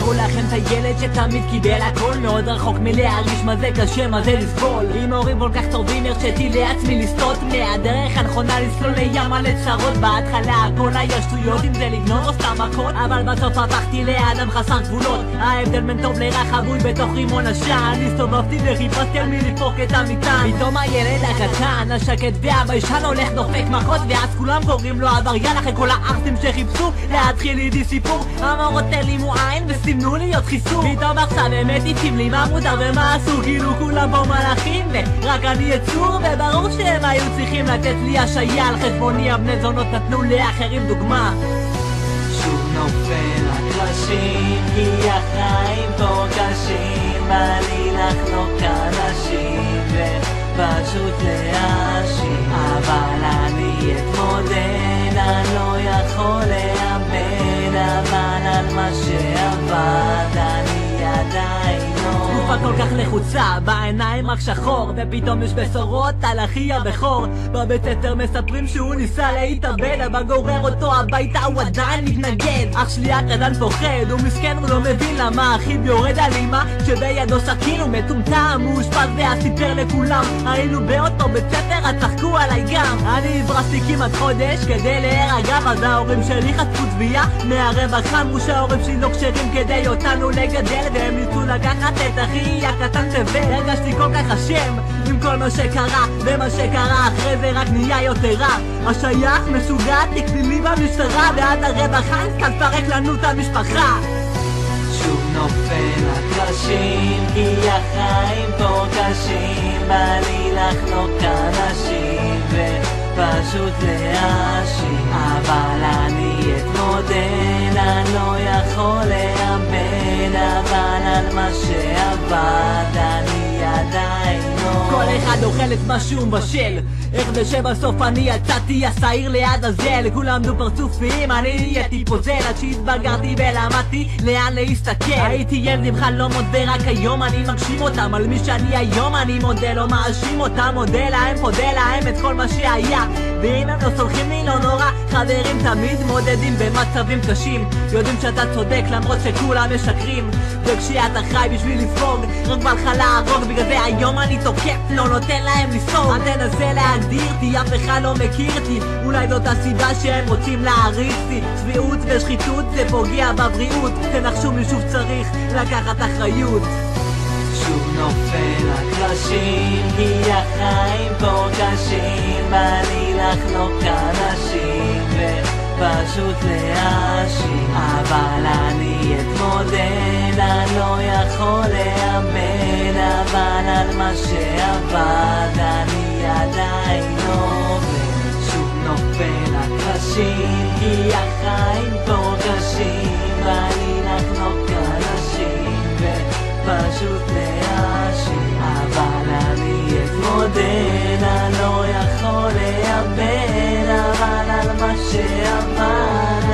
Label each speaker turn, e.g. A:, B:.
A: הכל לכם את הילד שתמיד קיבל הכל, מאוד רחוק מלהרגיש מה זה קשה, מה זה לסבול. אם ההורים כל כך טובים הרשיתי לעצמי לסטות מהדרך הנכונה, לסלול לים על צרות. בהתחלה הכל היה שטויות, אם זה לגנוב או סתם מכות, אבל בסוף הפכתי לאדם חסר גבולות. ההבדל בין טוב לרע חבוי בתוך רימון עשן. הסתובבתי וחיפשתי על מי לפרוק את המטען. פתאום הילד הקטן השקט והביישן הולך דופק מכות, ואז כולם קוראים לו עבריין אחרי כל הארסים שחיפשו להתחיל איתי סיפור. המורות תלימו עין וסימנו להיות חיסור. פתאום עכשיו הם מטיפים לי מה מותר ומה אסור, כאילו כולם פה מלאכים ורק אני יצור. וברור שהם היו צריכים לתת לי השעיה על חשבוני, הבני זונות נתנו לאחרים דוגמה.
B: שוב נופל הקרשים כי החיים פה קשים, בא לי לחנוק אנשים ופשוט להאשים, אבל אני אתמודד, אני לא יכול לאבד, אבל על מה שעבד אני עדיין
A: תקופה כל כך לחוצה, בעיניים רק שחור, ופתאום יש בשורות על אחי הבכור. בבית ספר מספרים שהוא ניסה להתאבד, אבל גורר אותו הביתה הוא עדיין מתנגד. אח שלי הקטן פוחד, הוא מסכן, הוא לא מבין למה אחיו יורד על אמא שבידו סכין, הוא מטומטם, הוא אושפז ואז סיפר לכולם. היינו באותו בית ספר, אז צחקו עליי גם. אני הברסתי כמעט חודש כדי להירגע, אז ההורים שלי חטפו תביעה מהרווחה, אמרו שההורים שלי לא כשרים כדי אותנו לגדל, והם ניסו לקחת את אחי הקטן תבל. הרגשתי כל כך אשם עם כל מה שקרה, ומה שקרה אחרי זה רק נהיה יותר רע. השייך משוגע, תיק פלילי במשטרה, ועד הרווחה הסכם פרק לנו את המשפחה.
B: שוב נופל הקרשים כי החיים פה קשים, בא לי לחנוק אנשים ופשוט להאשים, אבל אני אתמודד, אני לא יכול לאבד, אבל על מה שעבד אני עדיין לא.
A: כל אחד אוכל את מה שהוא מבשל, איך זה שבסוף אני יצאתי השעיר ליד הזל. כולם עמדו פרצופים, אני נהייתי פוזל, עד שהתבגרתי ולמדתי לאן להסתכל. הייתי ילד עם חלומות ורק היום אני מגשים אותם, על מי שאני היום אני מודה לא מאשים אותם. מודה להם, פודה להם את כל מה שהיה, ואם הם לא סולחים לי לא נורא. חברים תמיד מודדים במצבים קשים, יודעים שאתה צודק למרות שכולם משקרים, וכשאתה חי בשביל לספוג רק בא לך להרוג. בגלל זה היום אני תוקף, לא נותן להם לספוג. אל תנסה להגדיר אותי, אף אחד לא מכיר אותי, אולי זאת הסיבה שהם רוצים להעריך אותי. צביעות ושחיתות זה פוגע בבריאות, תנחשו מי שוב צריך לקחת אחריות.
B: שוב נופל הקרשים כי החיים פה קשים, בא לי לחנוק אנשים ופשוט להאשים, אבל אני אתמודד, אני לא יכול לאבד, אבל על מה שעבד אני עדיין עובד. שוב נופל הקרשים כי החיים פה קשים, בא לי לחנוק אנשים ופשוט להאשים, אבל אני אתמודד, אני לא יכול לאבד, אבל על מה שעבד